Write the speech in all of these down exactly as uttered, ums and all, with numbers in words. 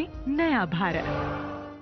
बनाएं नया भारत।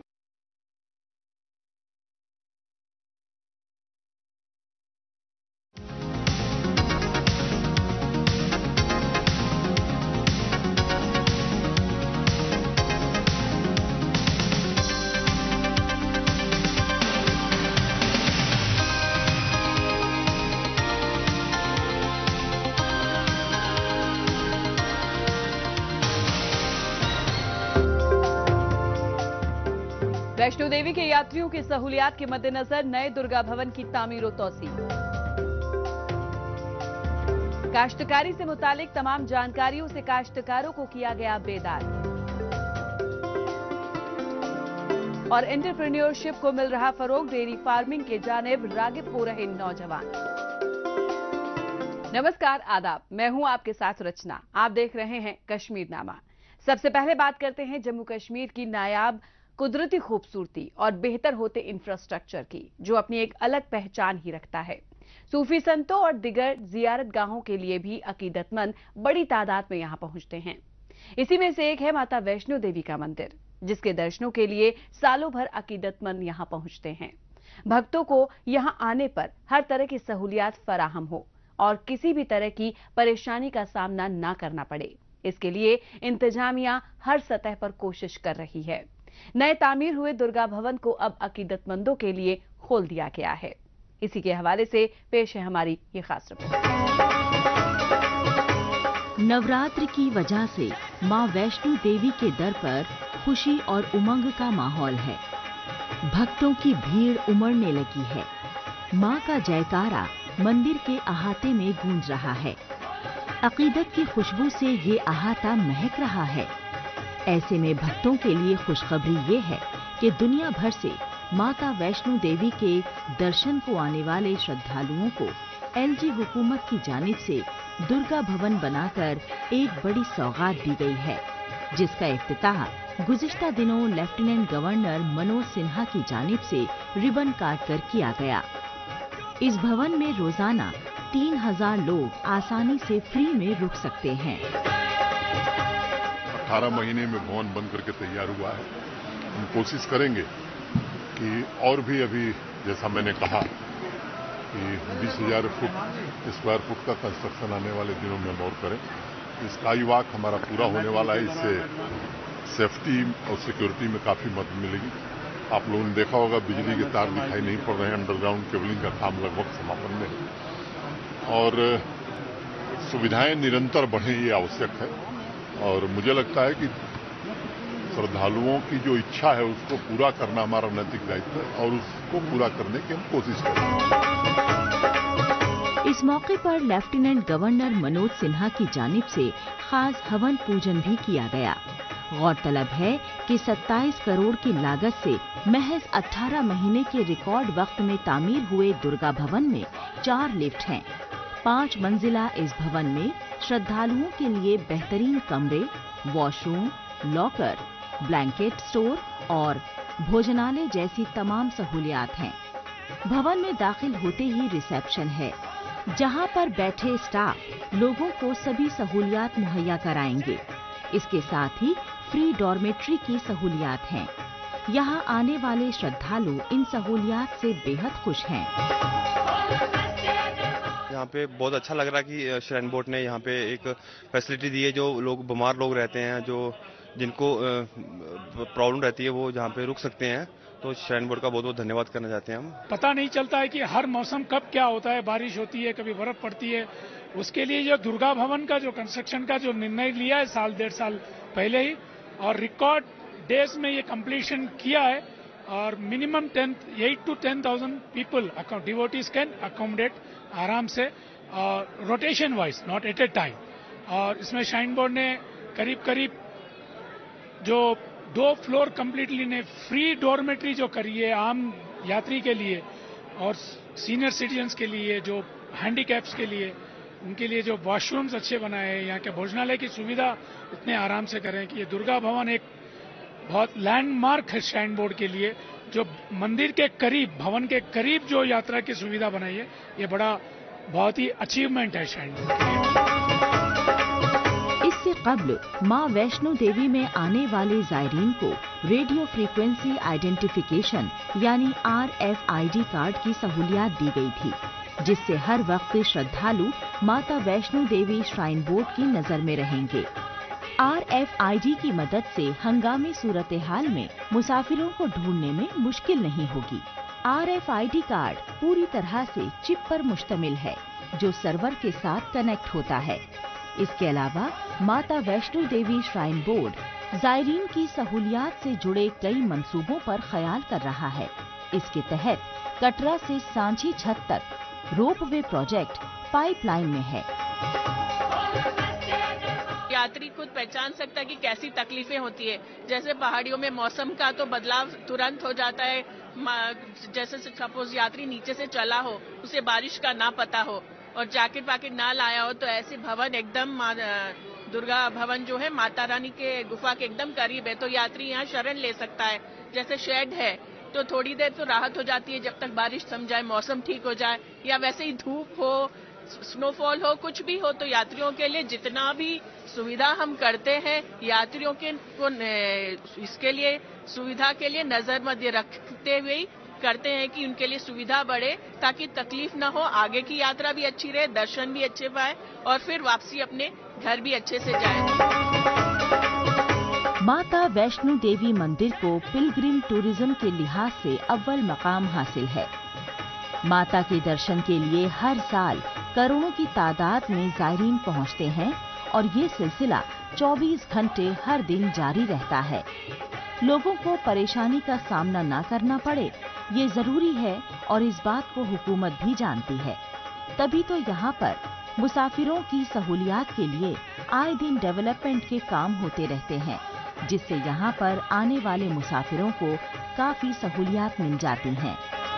वैष्णो देवी के यात्रियों की सहूलियात के मद्देनजर नए दुर्गा भवन की तामीर और तौसीर। काश्तकारी से मुतालिक तमाम जानकारियों से काश्तकारों को किया गया बेदार। और एंटरप्रेन्योरशिप को मिल रहा फरोग, डेयरी फार्मिंग के जानिब रागिब हो रहे नौजवान। नमस्कार, आदाब, मैं हूं आपके साथ रचना। आप देख रहे हैं कश्मीर नामा। सबसे पहले बात करते हैं जम्मू कश्मीर की नायाब कुदरती खूबसूरती और बेहतर होते इंफ्रास्ट्रक्चर की, जो अपनी एक अलग पहचान ही रखता है। सूफी संतों और दिगर जियारत गाहों के लिए भी अकीदतमंद बड़ी तादाद में यहां पहुंचते हैं। इसी में से एक है माता वैष्णो देवी का मंदिर, जिसके दर्शनों के लिए सालों भर अकीदतमंद यहां पहुंचते हैं। भक्तों को यहां आने पर हर तरह की सहूलियात फराहम हो और किसी भी तरह की परेशानी का सामना ना करना पड़े, इसके लिए इंतजामिया हर सतह पर कोशिश कर रही है। नए तामीर हुए दुर्गा भवन को अब अकीदतमंदों के लिए खोल दिया गया है। इसी के हवाले से पेश है हमारी ये खास रिपोर्ट। नवरात्र की वजह से मां वैष्णो देवी के दर पर खुशी और उमंग का माहौल है। भक्तों की भीड़ उमड़ने लगी है। मां का जयकारा मंदिर के अहाते में गूंज रहा है। अकीदत की खुशबू से ये अहाता महक रहा है। ऐसे में भक्तों के लिए खुशखबरी ये है कि दुनिया भर से माता वैष्णो देवी के दर्शन को आने वाले श्रद्धालुओं को एलजी हुकूमत की जानिब से दुर्गा भवन बनाकर एक बड़ी सौगात दी गई है, जिसका इफ्तिताह गुज़िश्ता दिनों लेफ्टिनेंट गवर्नर मनोज सिन्हा की जानिब से रिबन काट कर किया गया। इस भवन में रोजाना तीन हजार लोग आसानी से फ्री में रुक सकते हैं। अठारह महीने में भवन बन करके तैयार हुआ है। हम कोशिश करेंगे कि और भी, अभी जैसा मैंने कहा कि बीस हजार फुट स्क्वायर फुट का कंस्ट्रक्शन आने वाले दिनों में हम और करें। स्काई वॉक हमारा पूरा होने वाला है। इससे सेफ्टी और सिक्योरिटी में काफी मदद मिलेगी। आप लोगों ने देखा होगा बिजली के तार दिखाई नहीं पड़ रहे हैं। अंडरग्राउंड केबलिंग का काम लगभग समापन में है और सुविधाएं निरंतर बढ़े, ये आवश्यक है। और मुझे लगता है कि श्रद्धालुओं की जो इच्छा है उसको पूरा करना हमारा नैतिक दायित्व है और उसको पूरा करने की हम कोशिश करेंगे। इस मौके पर लेफ्टिनेंट गवर्नर मनोज सिन्हा की जानिब से खास हवन पूजन भी किया गया। गौरतलब है कि सत्ताईस करोड़ की लागत से महज अठारह महीने के रिकॉर्ड वक्त में तामीर हुए दुर्गा भवन में चार लिफ्ट हैं। पांच मंजिला इस भवन में श्रद्धालुओं के लिए बेहतरीन कमरे, वॉशरूम, लॉकर, ब्लैंकेट स्टोर और भोजनालय जैसी तमाम सहूलियात हैं। भवन में दाखिल होते ही रिसेप्शन है, जहां पर बैठे स्टाफ लोगों को सभी सहूलियात मुहैया कराएंगे। इसके साथ ही फ्री डॉर्मेट्री की सहूलियात हैं। यहां आने वाले श्रद्धालु इन सहूलियात से बेहद खुश हैं। यहाँ पे बहुत अच्छा लग रहा है कि श्राइन बोर्ड ने यहाँ पे एक फैसिलिटी दी है। जो लोग बीमार लोग रहते हैं, जो जिनको प्रॉब्लम रहती है, वो जहाँ पे रुक सकते हैं। तो श्राइन बोर्ड का बहुत बहुत धन्यवाद करना चाहते हैं हम। पता नहीं चलता है कि हर मौसम कब क्या होता है, बारिश होती है, कभी बर्फ पड़ती है। उसके लिए जो दुर्गा भवन का जो कंस्ट्रक्शन का जो निर्णय लिया है साल डेढ़ साल पहले ही, और रिकॉर्ड डेज में ये कंप्लीशन किया है और minimum ten eight to ten thousand people devotees can accommodate आराम से, और rotation wise, not at a time. और इसमें श्राइन बोर्ड ने करीब करीब जो दो फ्लोर कंप्लीटली ने फ्री डॉर्मेट्री जो करी है आम यात्री के लिए और सीनियर सिटीजन्स के लिए, जो हैंडीकैप्स के लिए, उनके लिए जो वॉशरूम्स अच्छे बनाए हैं, यहाँ के भोजनालय की सुविधा इतने आराम से करें कि ये दुर्गा भवन एक बहुत लैंडमार्क है श्राइन बोर्ड के लिए। जो मंदिर के करीब, भवन के करीब जो यात्रा की सुविधा बनाई है, ये बड़ा बहुत ही अचीवमेंट है श्राइन बोर्ड के लिए। इससे कब्ल मां वैष्णो देवी में आने वाले जायरीन को रेडियो फ्रीक्वेंसी आइडेंटिफिकेशन यानी R F I D card की सहूलियत दी गई थी, जिससे हर वक्त श्रद्धालु माता वैष्णो देवी श्राइन बोर्ड की नजर में रहेंगे। आर एफ आई डी की मदद से हंगामी सूरत हाल में मुसाफिरों को ढूंढने में मुश्किल नहीं होगी। R F I D card पूरी तरह से चिप पर मुश्तमिल है, जो सर्वर के साथ कनेक्ट होता है। इसके अलावा माता वैष्णो देवी श्राइन बोर्ड जायरीन की सहूलियात से जुड़े कई मंसूबों पर ख्याल कर रहा है। इसके तहत कटरा से सांची छत तक रोपवे प्रोजेक्ट पाइपलाइन में है। यात्री खुद पहचान सकता है कि कैसी तकलीफें होती है। जैसे पहाड़ियों में मौसम का तो बदलाव तुरंत हो जाता है। जैसे सपोज यात्री नीचे से चला हो, उसे बारिश का ना पता हो और जैकेट पैकेट ना लाया हो, तो ऐसे भवन एकदम दुर्गा भवन जो है माता रानी के गुफा के एकदम करीब है, तो यात्री यहाँ शरण ले सकता है। जैसे शेड है तो थोड़ी देर तो राहत हो जाती है जब तक बारिश थम जाए, मौसम ठीक हो जाए, या वैसे ही धूप हो, स्नोफॉल हो, कुछ भी हो, तो यात्रियों के लिए जितना भी सुविधा हम करते हैं, यात्रियों के को इसके लिए सुविधा के लिए नजर मध्य रखते हुए करते हैं कि उनके लिए सुविधा बढ़े, ताकि तकलीफ ना हो, आगे की यात्रा भी अच्छी रहे, दर्शन भी अच्छे पाए और फिर वापसी अपने घर भी अच्छे से जाए। माता वैष्णो देवी मंदिर को पिलग्रिम टूरिज्म के लिहाज से अव्वल मकाम हासिल है। माता के दर्शन के लिए हर साल करोड़ों की तादाद में जायरीन पहुंचते हैं और ये सिलसिला चौबीस घंटे हर दिन जारी रहता है। लोगों को परेशानी का सामना न करना पड़े, ये जरूरी है और इस बात को हुकूमत भी जानती है। तभी तो यहाँ पर मुसाफिरों की सहूलियात के लिए आए दिन डेवलपमेंट के काम होते रहते हैं, जिससे यहाँ पर आने वाले मुसाफिरों को काफी सहूलियात मिल जाती हैं।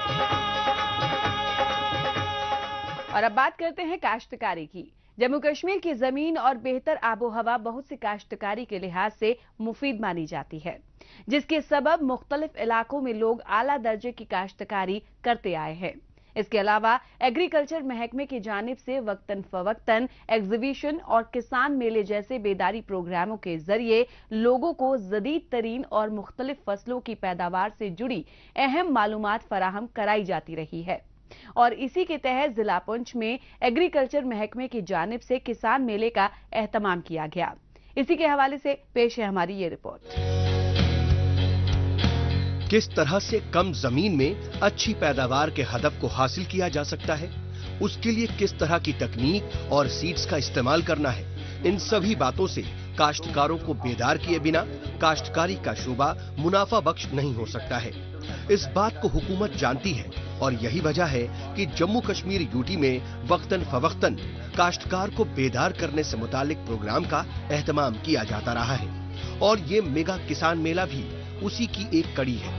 और अब बात करते हैं काश्तकारी की। जम्मू कश्मीर की जमीन और बेहतर आबोहवा बहुत सी काश्तकारी के लिहाज से मुफीद मानी जाती है, जिसके सबब मुख्तलिफ इलाकों में लोग आला दर्जे की काश्तकारी करते आए हैं। इसके अलावा एग्रीकल्चर महकमे की जानिब से वक्तन फवक्तन एग्जीबिशन और किसान मेले जैसे बेदारी प्रोग्रामों के जरिए लोगों को जदीद तरीन और मुख्तलिफ फसलों की पैदावार से जुड़ी अहम मालूमात फराहम कराई जाती रही है। और इसी के तहत जिला पुंछ में एग्रीकल्चर महकमे की जानिब से किसान मेले का एहतमाम किया गया। इसी के हवाले से पेश है हमारी ये रिपोर्ट। किस तरह से कम जमीन में अच्छी पैदावार के हदफ को हासिल किया जा सकता है, उसके लिए किस तरह की तकनीक और सीड्स का इस्तेमाल करना है, इन सभी बातों से काश्तकारों को बेदार किए बिना काश्तकारी का शोबा मुनाफा बख्श नहीं हो सकता है। इस बात को हुकूमत जानती है और यही वजह है कि जम्मू कश्मीर यूटी में वक्तन फवक्तन काश्तकार को बेदार करने से मुतालिक प्रोग्राम का एहतमाम किया जाता रहा है और ये मेगा किसान मेला भी उसी की एक कड़ी है।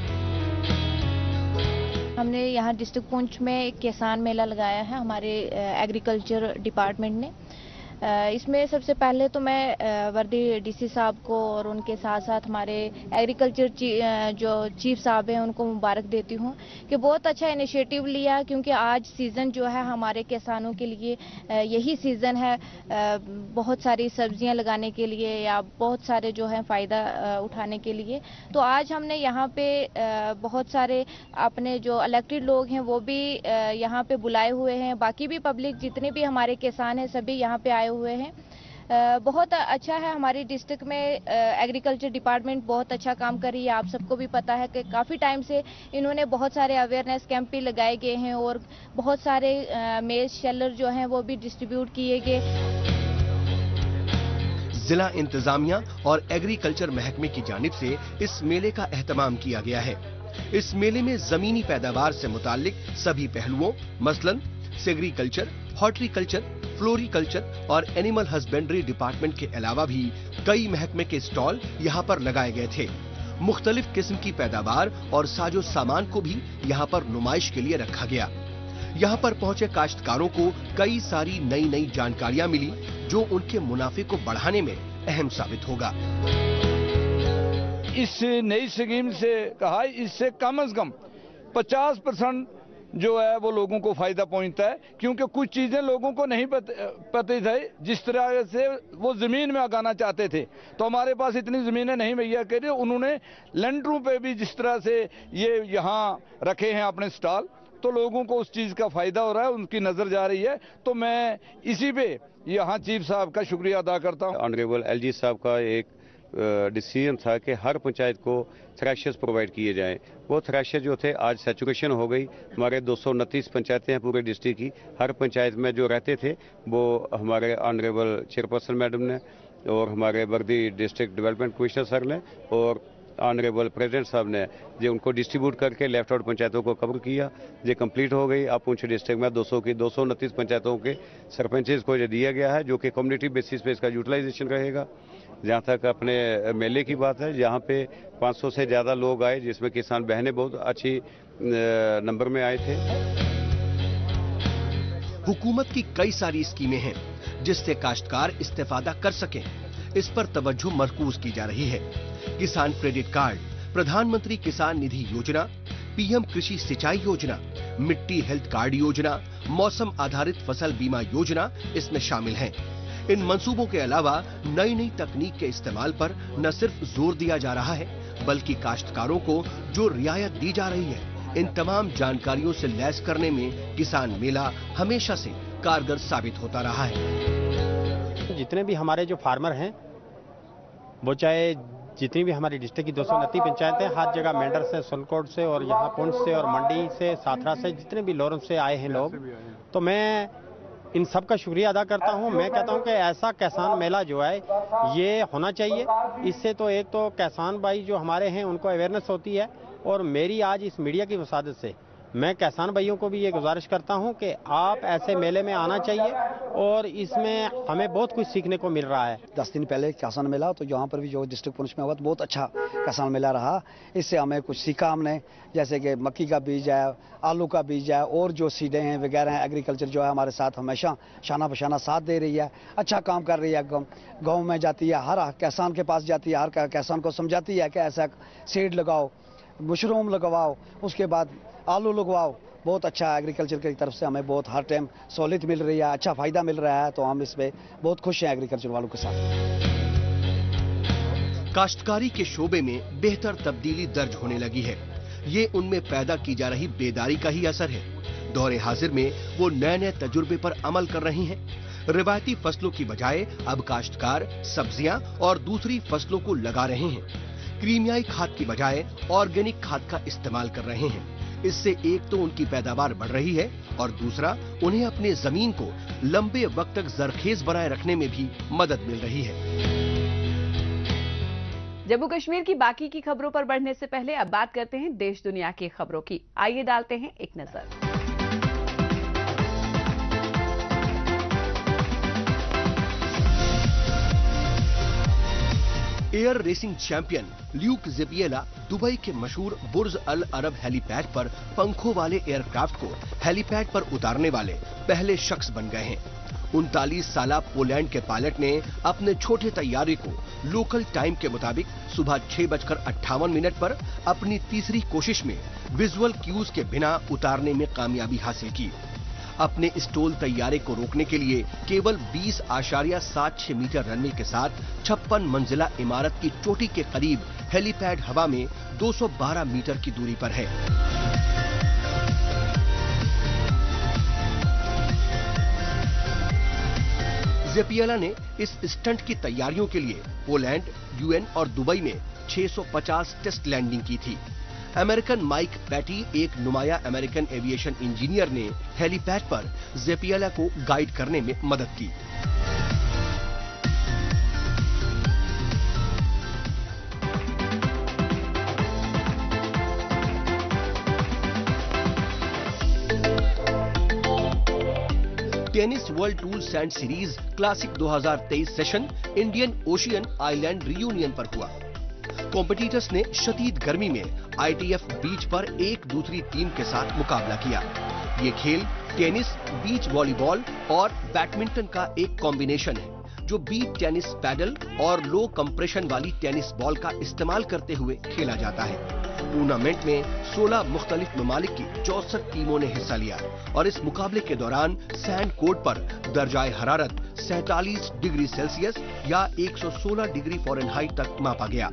हमने यहाँ डिस्ट्रिक्ट पुंछ में एक किसान मेला लगाया है हमारे एग्रीकल्चर डिपार्टमेंट ने। इसमें सबसे पहले तो मैं वर्दी डीसी साहब को और उनके साथ साथ हमारे एग्रीकल्चर जो चीफ साहब हैं उनको मुबारक देती हूँ कि बहुत अच्छा इनिशिएटिव लिया, क्योंकि आज सीज़न जो है हमारे किसानों के लिए यही सीज़न है बहुत सारी सब्जियां लगाने के लिए या बहुत सारे जो है फ़ायदा उठाने के लिए। तो आज हमने यहाँ पे बहुत सारे अपने जो इलेक्टेड लोग हैं वो भी यहाँ पे बुलाए हुए हैं, बाकी भी पब्लिक जितने भी हमारे किसान हैं सभी यहाँ पे आए हुए हैं। बहुत अच्छा है, हमारी डिस्ट्रिक्ट में एग्रीकल्चर डिपार्टमेंट बहुत अच्छा काम कर रही है। आप सबको भी पता है कि काफ़ी टाइम से इन्होंने बहुत सारे अवेयरनेस कैंप भी लगाए गए हैं और बहुत सारे मेज शेलर जो हैं वो भी डिस्ट्रीब्यूट किए गए। जिला इंतजामिया और एग्रीकल्चर महकमे की जानिब से इस मेले का एहतमाम किया गया है। इस मेले में जमीनी पैदावार से मुताल्लिक सभी पहलुओं मसलन सेग्रीकल्चर, हॉर्टिकल्चर, फ्लोरिकल्चर और एनिमल हस्बेंड्री डिपार्टमेंट के अलावा भी कई महकमे के स्टॉल यहाँ पर लगाए गए थे। मुख्तलिफ किस्म की पैदावार और साजो सामान को भी यहाँ पर नुमाइश के लिए रखा गया। यहाँ पर पहुंचे काश्तकारों को कई सारी नई नई जानकारियां मिली जो उनके मुनाफे को बढ़ाने में अहम साबित होगा। इस नई स्कीम से कहा इससे कम से कम पचास परसेंट जो है वो लोगों को फायदा पहुंचता है, क्योंकि कुछ चीजें लोगों को नहीं पता थे। जिस तरह से वो जमीन में उगाना चाहते थे, तो हमारे पास इतनी जमीनें नहीं मुहैया करी। उन्होंने लेंटरों पे भी जिस तरह से ये यहाँ रखे हैं अपने स्टॉल, तो लोगों को उस चीज का फायदा हो रहा है, उनकी नजर जा रही है। तो मैं इसी पे यहाँ चीफ साहब का शुक्रिया अदा करता हूँ। ऑनरेबल एलजी साहब का एक डिसीजन था कि हर पंचायत को थ्रेशर्स प्रोवाइड किए जाएं। वो थ्रेशर जो थे आज सैचुरेशन हो गई। हमारे दो सौ उनतीस पंचायतें हैं पूरे डिस्ट्रिक्ट की। हर पंचायत में जो रहते थे वो हमारे ऑनरेबल चेयरपर्सन मैडम ने और हमारे वर्दी डिस्ट्रिक्ट डेवलपमेंट कमिश्नर सर ने और ऑनरेबल प्रेसिडेंट साहब ने जो उनको डिस्ट्रीब्यूट करके लेफ्ट आउट पंचायतों को कवर किया। ये कंप्लीट हो गई। अब पुंछ डिस्ट्रिक्ट में दो सौ की दो सौ उनतीस पंचायतों के सरपंचेस को ये दिया गया है, जो कि कम्युनिटी बेसिस पे इसका यूटिलाइजेशन रहेगा। जहाँ तक अपने मेले की बात है, यहाँ पे पाँच सौ से ज़्यादा लोग आए, जिसमें किसान बहनें बहुत अच्छी नंबर में आए थे। हुकूमत की कई सारी स्कीमें हैं जिससे काश्तकार इस्तेफादा कर सकें, इस पर तवज्जो मरकूज की जा रही है। किसान क्रेडिट कार्ड, प्रधानमंत्री किसान निधि योजना, पीएम कृषि सिंचाई योजना, मिट्टी हेल्थ कार्ड योजना, मौसम आधारित फसल बीमा योजना इसमें शामिल हैं। इन मंसूबों के अलावा नई नई तकनीक के इस्तेमाल पर न सिर्फ जोर दिया जा रहा है, बल्कि काश्तकारों को जो रियायत दी जा रही है, इन तमाम जानकारियों से लैस करने में किसान मेला हमेशा से कारगर साबित होता रहा है। जितने भी हमारे जो फार्मर हैं, वो चाहे जितनी भी हमारी डिस्ट्रिक्ट की दो सौ उनतीस पंचायतें, हर जगह मेंढर से, सुलकोट से और यहाँ पुंछ से और मंडी से, साथरा से, जितने भी लॉरेंस से आए हैं लोग, तो मैं इन सब का शुक्रिया अदा करता हूं। मैं कहता हूं कि ऐसा किसान मेला जो है ये होना चाहिए। इससे तो एक तो किसान भाई जो हमारे हैं उनको अवेयरनेस होती है, और मेरी आज इस मीडिया की वसादत से मैं किसान भाइयों को भी ये गुजारिश करता हूं कि आप ऐसे मेले में आना चाहिए, और इसमें हमें बहुत कुछ सीखने को मिल रहा है। दस दिन पहले किसान मेला, तो यहाँ पर भी जो डिस्ट्रिक्ट पुंछ में हुआ तो बहुत अच्छा किसान मेला रहा। इससे हमें कुछ सीखा हमने, जैसे कि मक्की का बीज है, आलू का बीज है, और जो सीडें हैं वगैरह हैं। एग्रीकल्चर जो है हमारे साथ हमेशा शाना बशाना साथ दे रही है, अच्छा काम कर रही है। गाँव में जाती है, हर किसान के पास जाती है, हर किसान को समझाती है कि ऐसा सीड लगाओ, मशरूम लगवाओ, उसके बाद आलू लगवाओ। बहुत अच्छा एग्रीकल्चर की तरफ से हमें बहुत हर टाइम सहूलियत मिल रही है, अच्छा फायदा मिल रहा है। तो हम इसमें बहुत खुश हैं एग्रीकल्चर वालों के साथ। काश्तकारी के शोबे में बेहतर तब्दीली दर्ज होने लगी है। ये उनमें पैदा की जा रही बेदारी का ही असर है। दौरे हाजिर में वो नए नए तजुर्बे पर अमल कर रही हैं। रिवायती फसलों की बजाय अब काश्तकार सब्जियां और दूसरी फसलों को लगा रहे हैं। क्रीमियाई खाद की बजाय ऑर्गेनिक खाद का इस्तेमाल कर रहे हैं। इससे एक तो उनकी पैदावार बढ़ रही है, और दूसरा उन्हें अपने जमीन को लंबे वक्त तक जरखेज बनाए रखने में भी मदद मिल रही है। जम्मू कश्मीर की बाकी की खबरों पर बढ़ने से पहले अब बात करते हैं देश दुनिया की खबरों की। आइए डालते हैं एक नजर। Air racing champion Luke Czepiela Dubai के मशहूर बुर्ज अल अरब हेलीपैड पर पंखों वाले एयरक्राफ्ट को हेलीपैड पर उतारने वाले पहले शख्स बन गए हैं। उनतालीस साला पोलैंड के पायलट ने अपने छोटे तैयारे को लोकल टाइम के मुताबिक सुबह छह बजकर अट्ठावन मिनट पर अपनी तीसरी कोशिश में विजुअल क्यूज के बिना उतारने में कामयाबी हासिल की। अपने स्टॉल तैयारे को रोकने के लिए केवल बीस आशारिया सात छह मीटर रनवे के साथ छप्पन मंजिला इमारत की चोटी के करीब हेलीपैड हवा में दो सौ बारह मीटर की दूरी पर है। जेपिएला ने इस स्टंट की तैयारियों के लिए पोलैंड, यूएन और दुबई में छह सौ पचास टेस्ट लैंडिंग की थी। अमेरिकन माइक पैटी, एक नुमाया अमेरिकन एविएशन इंजीनियर, ने हेलीपैड पर जेपिएला को गाइड करने में मदद की। Tennis world tour sand series classic दो हज़ार तेईस session Indian Ocean island Reunion पर हुआ। कॉम्पिटिटर्स ने शदीद गर्मी में आईटीएफ बीच पर एक दूसरी टीम के साथ मुकाबला किया। ये खेल टेनिस, बीच वॉलीबॉल और बैडमिंटन का एक कॉम्बिनेशन है, जो बीच टेनिस पैडल और लो कंप्रेशन वाली टेनिस बॉल का इस्तेमाल करते हुए खेला जाता है। टूर्नामेंट में सोलह मुख्तलिफ ममालिक की चौसठ टीमों ने हिस्सा लिया और इस मुकाबले के दौरान सैंड कोर्ट पर दर्जाए हरारत सैंतालीस डिग्री सेल्सियस या एक सौ सोलह डिग्री फ़ारेनहाइट तक मापा गया।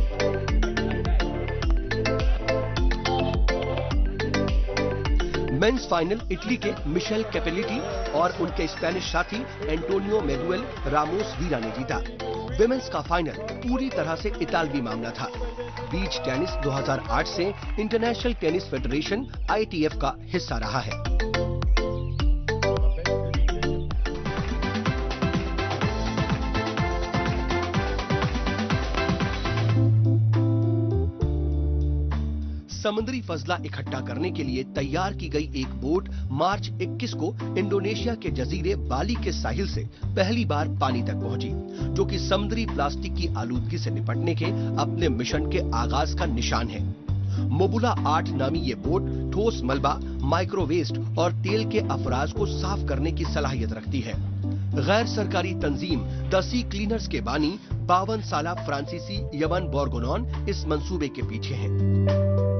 मेंस फाइनल इटली के मिशेल कैपेलिटी और उनके स्पेनिश साथी एंटोनियो मैगुएल रामोस वीरा ने जीता। विमेंस का फाइनल पूरी तरह से इतालवी मामला था। बीच टेनिस दो हज़ार आठ से International Tennis Federation I T F का हिस्सा रहा है। समुद्री फजला इकट्ठा करने के लिए तैयार की गई एक बोट मार्च इक्कीस को इंडोनेशिया के जजीरे बाली के साहिल से पहली बार पानी तक पहुंची, जो कि समुद्री प्लास्टिक की आलूदगी से निपटने के अपने मिशन के आगाज का निशान है। मोबुला आठ नामी ये बोट ठोस मलबा, माइक्रोवेस्ट और तेल के अफराज को साफ करने की सलाहियत रखती है। गैर सरकारी तंजीम द सी क्लीनर्स के बानी बावन साला फ्रांसीसी यमन बोर्गोनॉन इस मंसूबे के पीछे हैं।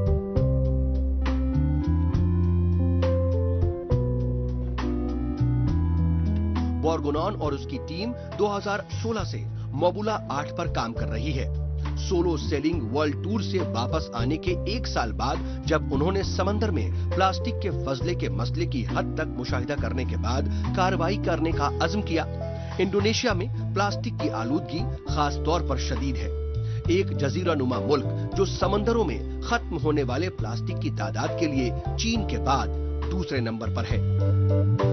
बोर्गोनॉन और उसकी टीम दो हज़ार सोलह से मोबुला आठ पर काम कर रही है। सोलो सेलिंग वर्ल्ड टूर से वापस आने के एक साल बाद जब उन्होंने समंदर में प्लास्टिक के फजले के मसले की हद तक मुशाहिदा करने के बाद कार्रवाई करने का अज़्म किया। इंडोनेशिया में प्लास्टिक की आलूदगी खास तौर पर शदीद है। एक जजीरा नुमा मुल्क जो समंदरों में खत्म होने वाले प्लास्टिक की तादाद के लिए चीन के बाद दूसरे नंबर पर है।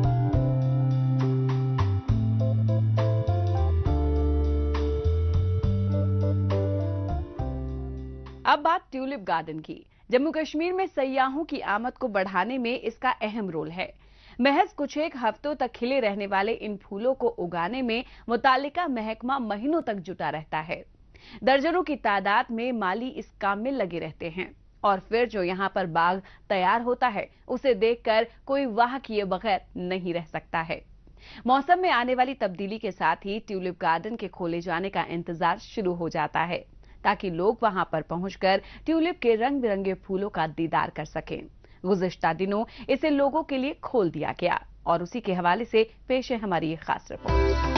अब बात ट्यूलिप गार्डन की। जम्मू कश्मीर में सयाहों की आमद को बढ़ाने में इसका अहम रोल है। महज कुछ एक हफ्तों तक खिले रहने वाले इन फूलों को उगाने में मुतालिका महकमा महीनों तक जुटा रहता है। दर्जनों की तादाद में माली इस काम में लगे रहते हैं और फिर जो यहाँ पर बाग तैयार होता है उसे देखकर कोई वाह किए बगैर नहीं रह सकता है। मौसम में आने वाली तब्दीली के साथ ही ट्यूलिप गार्डन के खोले जाने का इंतजार शुरू हो जाता है ताकि लोग वहां पर पहुंचकर ट्यूलिप के रंग बिरंगे फूलों का दीदार कर सकें। गुज़िश्ता दिनों इसे लोगों के लिए खोल दिया गया और उसी के हवाले से पेश है हमारी ये खास रिपोर्ट।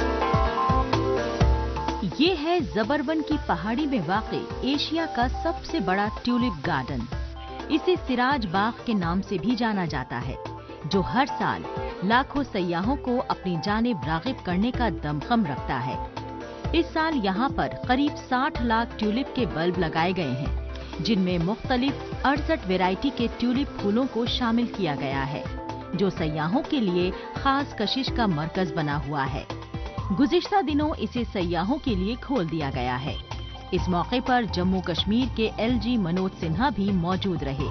ये है जबरवन की पहाड़ी में वाक़ई एशिया का सबसे बड़ा ट्यूलिप गार्डन। इसे सिराज बाग के नाम से भी जाना जाता है, जो हर साल लाखों सयाहों को अपनी जानिब राग़िब करने का दमखम रखता है। इस साल यहाँ पर करीब साठ लाख ट्यूलिप के बल्ब लगाए गए हैं, जिनमें मुख्तलिफ अड़सठ वैरायटी के ट्यूलिप फूलों को शामिल किया गया है, जो सयाहों के लिए खास कशिश का मरकज बना हुआ है। गुज़िश्ता दिनों इसे सयाहों के लिए खोल दिया गया है। इस मौके पर जम्मू कश्मीर के एल जी मनोज सिन्हा भी मौजूद रहे।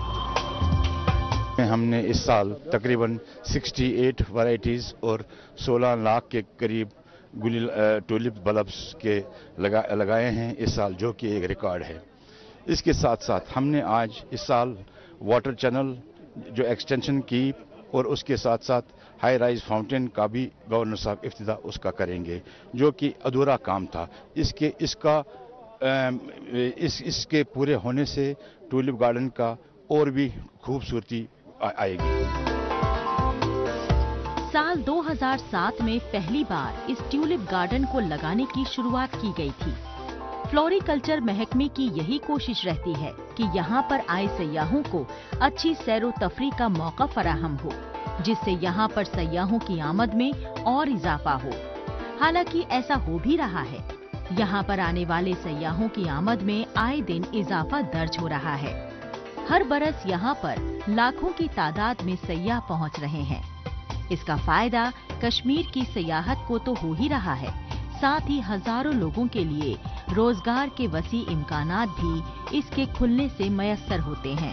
हमने इस साल तकरीबन अड़सठ वैरायटीज और सोलह लाख के करीब गुलिल ट्यूलिप बल्ब्स के लगा, लगाए हैं इस साल, जो कि एक रिकॉर्ड है। इसके साथ साथ हमने आज इस साल वाटर चैनल जो एक्सटेंशन की और उसके साथ साथ हाई राइज फाउंटेन का भी गवर्नर साहब इफ्तिताह उसका करेंगे, जो कि अधूरा काम था। इसके इसका इस इसके पूरे होने से ट्यूलिप गार्डन का और भी खूबसूरती आएगी। साल दो हज़ार सात में पहली बार इस ट्यूलिप गार्डन को लगाने की शुरुआत की गई थी। फ्लोरिकल्चर महकमे की यही कोशिश रहती है कि यहाँ पर आए सयाहों को अच्छी सैरो तफरी का मौका फराहम हो, जिससे यहाँ पर सयाहों की आमद में और इजाफा हो। हालांकि ऐसा हो भी रहा है। यहाँ पर आने वाले सयाहों की आमद में आए दिन इजाफा दर्ज हो रहा है। हर बरस यहाँ पर लाखों की तादाद में सयाह पहुँच रहे हैं। इसका फायदा कश्मीर की सियाहत को तो हो ही रहा है, साथ ही हजारों लोगों के लिए रोजगार के वसी इम्कानात भी इसके खुलने से मयस्सर होते हैं।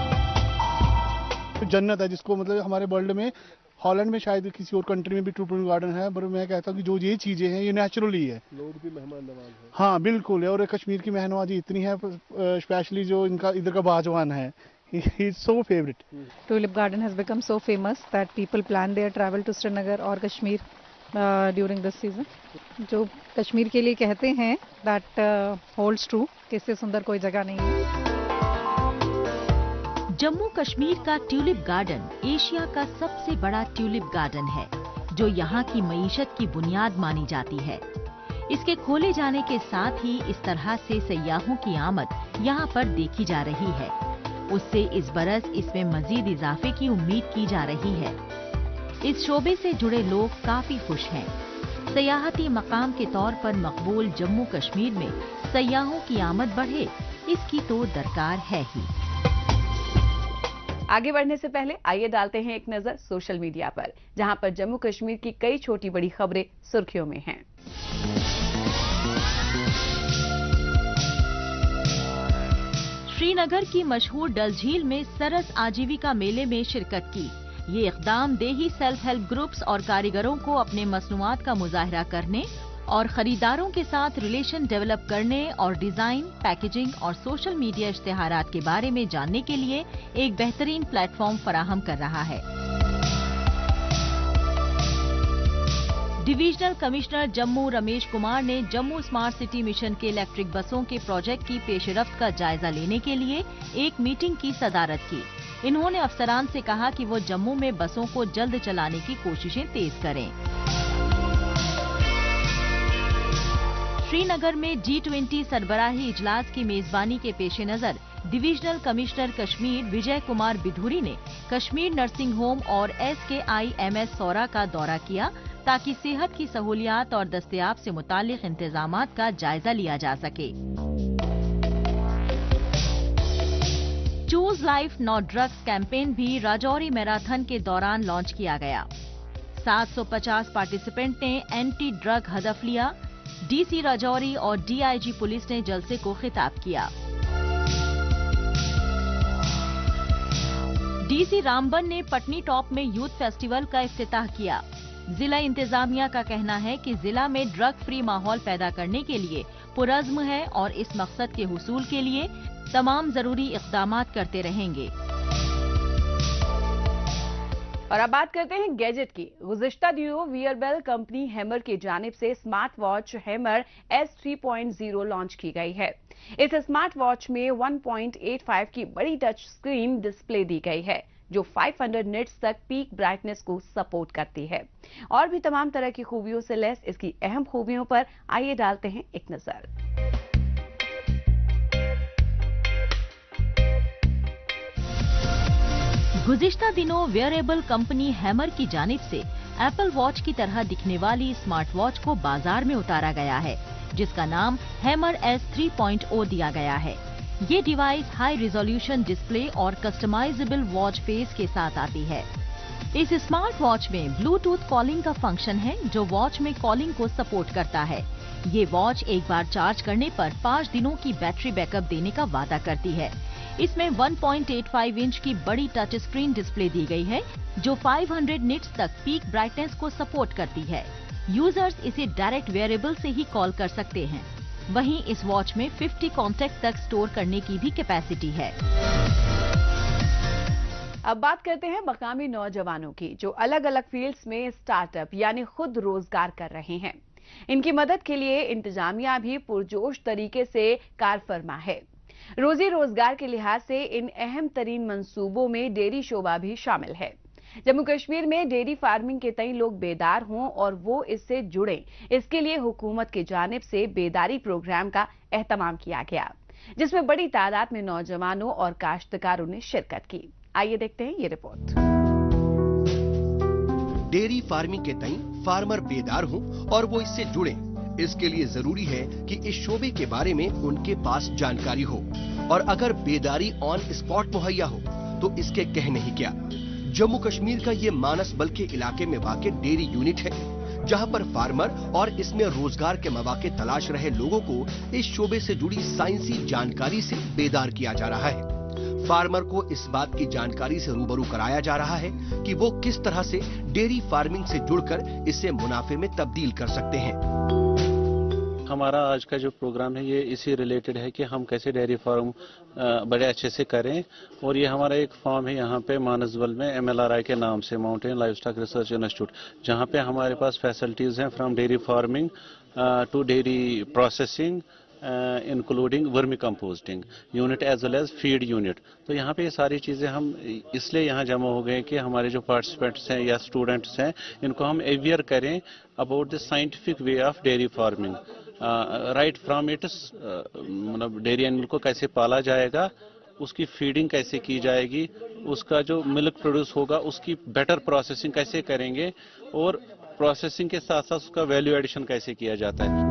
जन्नत है जिसको मतलब हमारे वर्ल्ड में, हॉलैंड में शायद किसी और कंट्री में भी ट्यूलिप गार्डन है, पर मैं कहता हूँ कि जो ये चीजें हैं ये नेचुरली है। लोग भी मेहमान नवाज हैं। हाँ बिल्कुल है, और कश्मीर की मेहमानवाजी इतनी है, स्पेशली जो इनका इधर का बाजवान है, he is so favorite. Tulip garden has become so famous that people plan their travel to Srinagar or Kashmir uh, during this season. जो कश्मीर के लिए कहते हैं that uh, holds true, कि इससे सुंदर कोई जगह नहीं है। जम्मू कश्मीर का ट्यूलिप गार्डन एशिया का सबसे बड़ा ट्यूलिप गार्डन है, जो यहाँ की मईशत की बुनियाद मानी जाती है। इसके खोले जाने के साथ ही इस तरह से सयाहों की आमद यहाँ पर देखी जा रही है। उससे इस बरस इसमें मजीद इजाफे की उम्मीद की जा रही है। इस शोबे से जुड़े लोग काफी खुश हैं। सयाहती मकाम के तौर पर मकबूल जम्मू कश्मीर में सयाहों की आमद बढ़े, इसकी तो दरकार है ही। आगे बढ़ने से पहले आइए डालते हैं एक नजर सोशल मीडिया पर, जहां पर जम्मू कश्मीर की कई छोटी बड़ी खबरें सुर्खियों में हैं। श्रीनगर की मशहूर डल झील में सरस आजीविका मेले में शिरकत की। ये इक़दाम देही सेल्फ हेल्प ग्रुप्स और कारीगरों को अपने मसनूआत का मुजाहरा करने और खरीदारों के साथ रिलेशन डेवलप करने और डिजाइन, पैकेजिंग और सोशल मीडिया इश्तिहारात के बारे में जानने के लिए एक बेहतरीन प्लेटफॉर्म फराहम कर रहा है। डिविजनल कमिश्नर जम्मू रमेश कुमार ने जम्मू स्मार्ट सिटी मिशन के इलेक्ट्रिक बसों के प्रोजेक्ट की पेशरफ्त का जायजा लेने के लिए एक मीटिंग की सदारत की। इन्होंने अफसरान से कहा कि वो जम्मू में बसों को जल्द चलाने की कोशिशें तेज करें। श्रीनगर में जी ट्वेंटी सरबराही इजलास की मेजबानी के पेश नजर डिविजनल कमिश्नर कश्मीर विजय कुमार बिधूरी ने कश्मीर नर्सिंग होम और S K I M S सौरा का दौरा किया, ताकि सेहत की सहूलियात और दस्तयाब से मुतालिक इंतजामात का जायजा लिया जा सके। Choose life not drugs campaign भी राजौरी मैराथन के दौरान लॉन्च किया गया। सात सौ पचास पार्टिसिपेंट ने एंटी ड्रग हदफ लिया। डीसी राजौरी और डीआईजी पुलिस ने जलसे को खिताब किया। डीसी रामबन ने पटनी टॉप में यूथ फेस्टिवल का इफ्तिताह किया। जिला इंतजामिया का कहना है कि जिला में ड्रग फ्री माहौल पैदा करने के लिए पुरज़्म है और इस मकसद के हुसूल के लिए तमाम जरूरी इक़दामात करते रहेंगे। और अब बात करते हैं गैजेट की। गुज़िश्ता दिनों वियरबेल कंपनी हैमर की जानिब से smart watch Hammer S three point zero launch की गई है। इस स्मार्ट वॉच में वन पॉइंट एट फाइव की बड़ी टच स्क्रीन डिस्प्ले दी गई है, जो पाँच सौ निट्स तक पीक ब्राइटनेस को सपोर्ट करती है। और भी तमाम तरह की खूबियों से लैस इसकी अहम खूबियों पर आइए डालते हैं एक नजर। गुज़िश्ता दिनों वेयरेबल कंपनी हैमर की जानिब से एप्पल वॉच की तरह दिखने वाली स्मार्ट वॉच को बाजार में उतारा गया है, जिसका नाम Hammer S three point zero दिया गया है। ये डिवाइस हाई रिजोल्यूशन डिस्प्ले और कस्टमाइजेबल वॉच फेस के साथ आती है। इस स्मार्ट वॉच में ब्लूटूथ कॉलिंग का फंक्शन है, जो वॉच में कॉलिंग को सपोर्ट करता है। ये वॉच एक बार चार्ज करने पर पाँच दिनों की बैटरी बैकअप देने का वादा करती है। इसमें one point eight five inch की बड़ी टच स्क्रीन डिस्प्ले दी गई है, जो पाँच सौ निट्स तक पीक ब्राइटनेस को सपोर्ट करती है। यूजर्स इसे डायरेक्ट वेयरेबल से ही कॉल कर सकते हैं। वहीं इस वॉच में पचास कॉन्टैक्ट तक स्टोर करने की भी कैपेसिटी है। अब बात करते हैं मकामी नौजवानों की, जो अलग अलग फील्ड्स में स्टार्टअप यानी खुद रोजगार कर रहे हैं। इनकी मदद के लिए इंतजामिया भी पुरजोश तरीके से कारफरमा है। रोजी रोजगार के लिहाज से इन अहम तरीन मंसूबों में डेयरी शोबा भी शामिल है। जम्मू कश्मीर में डेयरी फार्मिंग के तई लोग बेदार हों और वो इससे जुड़े, इसके लिए हुकूमत की जानिब से बेदारी प्रोग्राम का एहतमाम किया गया, जिसमें बड़ी तादाद में नौजवानों और काश्तकारों ने शिरकत की। आइए देखते हैं ये रिपोर्ट। डेयरी फार्मिंग के तई फार्मर बेदार हों और वो इससे जुड़े, इसके लिए जरूरी है कि इस शोबे के बारे में उनके पास जानकारी हो, और अगर बेदारी ऑन स्पॉट मुहैया हो तो इसके कहने ही क्या। जम्मू कश्मीर का ये मानस बल के इलाके में वाक़ डेयरी यूनिट है, जहां पर फार्मर और इसमें रोजगार के मौके तलाश रहे लोगों को इस शोबे से जुड़ी साइंसी जानकारी से बेदार किया जा रहा है। फार्मर को इस बात की जानकारी से रूबरू कराया जा रहा है कि वो किस तरह से डेयरी फार्मिंग से जुड़कर इसे मुनाफे में तब्दील कर सकते हैं। हमारा आज का जो प्रोग्राम है ये इसी रिलेटेड है कि हम कैसे डेयरी फार्म बड़े अच्छे से करें, और ये हमारा एक फार्म है यहाँ पे मानसबल में एम एल आर आई के नाम से, माउंटेन लाइवस्टॉक रिसर्च इंस्टीट्यूट, जहाँ पे हमारे पास फैसिलिटीज हैं from dairy farming to dairy processing including vermicomposting unit as well as feed unit. तो यहाँ पे ये सारी चीज़ें हम इसलिए यहाँ जमा हो गए कि हमारे जो पार्टिसिपेंट्स हैं या स्टूडेंट्स हैं इनको हम अवेयर करें about the scientific way of dairy farming, right from its मतलब डेयरी एनिमल को कैसे पाला जाएगा, उसकी फीडिंग कैसे की जाएगी, उसका जो मिल्क प्रोड्यूस होगा उसकी बेटर प्रोसेसिंग कैसे करेंगे और प्रोसेसिंग के साथ साथ उसका वैल्यू एडिशन कैसे किया जाता है।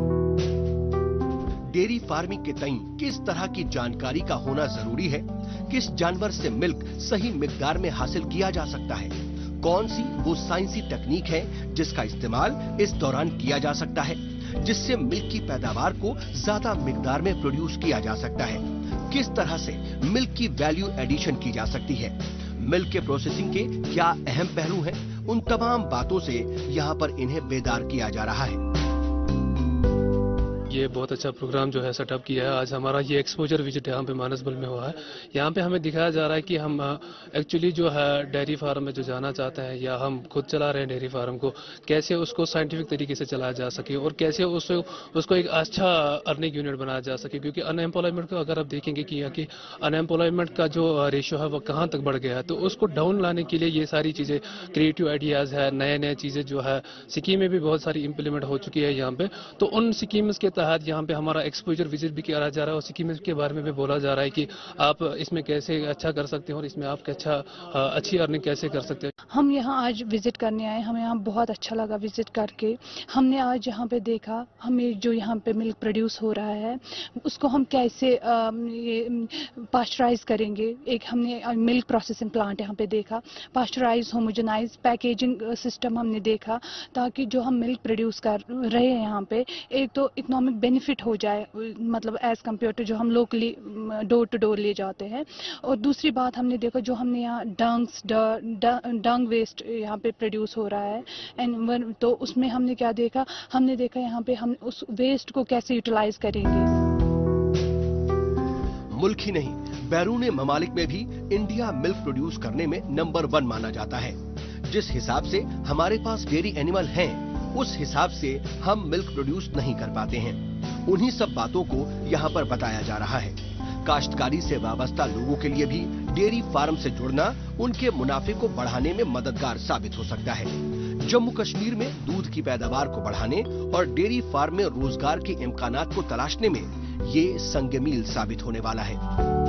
डेयरी फार्मिंग के तई किस तरह की जानकारी का होना जरूरी है, किस जानवर से मिल्क सही मिकदार में हासिल किया जा सकता है, कौन सी वो साइंसी तकनीक है जिसका इस्तेमाल इस दौरान किया जा सकता है जिससे मिल्क की पैदावार को ज्यादा मिकदार में प्रोड्यूस किया जा सकता है, किस तरह से मिल्क की वैल्यू एडिशन की जा सकती है, मिल्क के प्रोसेसिंग के क्या अहम पहलू हैं, उन तमाम बातों से यहाँ पर इन्हें बेदार किया जा रहा है। ये बहुत अच्छा प्रोग्राम जो है सेटअप किया है। आज हमारा ये एक्सपोजर विजिट यहाँ पे मानसबल में हुआ है। यहाँ पे हमें दिखाया जा रहा है कि हम एक्चुअली जो है डेयरी फार्म में जो जाना चाहते हैं या हम खुद चला रहे हैं डेयरी फार्म को, कैसे उसको साइंटिफिक तरीके से चलाया जा सके और कैसे उसको उसको एक अच्छा अर्निंग यूनिट बनाया जा सके। क्योंकि अनएम्प्लॉयमेंट को अगर आप देखेंगे कि यहाँ की अनएम्प्लॉयमेंट का जो रेशियो है वो कहाँ तक बढ़ गया है, तो उसको डाउन लाने के लिए ये सारी चीज़ें क्रिएटिव आइडियाज़ है, नए नए चीज़ें जो है स्कीमें भी बहुत सारी इम्प्लीमेंट हो चुकी है यहाँ पे। तो उन स्कीम्स के तहत यहाँ पे हमारा एक्सपोजर विजिट भी किया जा रहा है और स्कीम के बारे में भी बोला जा रहा है कि आप इसमें कैसे अच्छा कर सकते हैं और इसमें आप अच्छा अच्छी अर्निंग कैसे कर सकते हैं। हम यहाँ आज विजिट करने आए, हमें यहाँ बहुत अच्छा लगा विजिट करके। हमने आज यहाँ पे देखा हमें जो यहाँ पे मिल्क प्रोड्यूस हो रहा है उसको हम कैसे पास्चराइज करेंगे। एक हमने मिल्क प्रोसेसिंग प्लांट यहाँ पे देखा, पास्चराइज होमोजेनाइज पैकेजिंग सिस्टम हमने देखा, ताकि जो हम मिल्क प्रोड्यूस कर रहे हैं यहाँ पे एक तो इकोनॉमिक बेनिफिट हो जाए, मतलब एज कम्पेयर टू जो हम लोकली डोर टू डोर ले जाते हैं। और दूसरी बात हमने देखा जो हमने यहाँ डंग्स डंग वेस्ट यहाँ पे प्रोड्यूस हो रहा है एंड तो उसमें हमने क्या देखा, हमने देखा यहाँ पे हम उस वेस्ट को कैसे यूटिलाइज करेंगे। मुल्क ही नहीं बैरून ममालिक में भी इंडिया मिल्क प्रोड्यूस करने में नंबर वन माना जाता है। जिस हिसाब से हमारे पास डेयरी एनिमल हैं, उस हिसाब से हम मिल्क प्रोड्यूस नहीं कर पाते हैं। उन्हीं सब बातों को यहाँ पर बताया जा रहा है। काश्तकारी से वाबस्ता लोगों के लिए भी डेयरी फार्म से जुड़ना उनके मुनाफे को बढ़ाने में मददगार साबित हो सकता है। जम्मू कश्मीर में दूध की पैदावार को बढ़ाने और डेयरी फार्म में रोजगार के इम्कानात को तलाशने में ये संग मील साबित होने वाला है।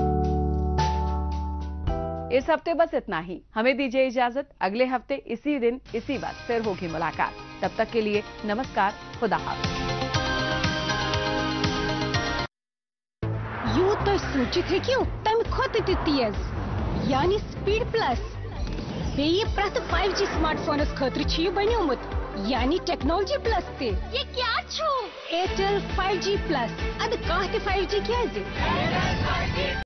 इस हफ्ते बस इतना ही। हमें दीजिए इजाजत। अगले हफ्ते इसी दिन इसी वक्त फिर होगी मुलाकात। तब तक के लिए नमस्कार, खुदा हाफ़िज़। यूं सोचित है क्यों तम खोत तेज यानी स्पीड प्लस बे प्रत फाइव जी स्मार्टफोन खतर बनोमुत यानी टेक्नोलॉजी प्लस ते ये क्या छो एयरटेल फाइव जी प्लस अद कह फाइव जी क्या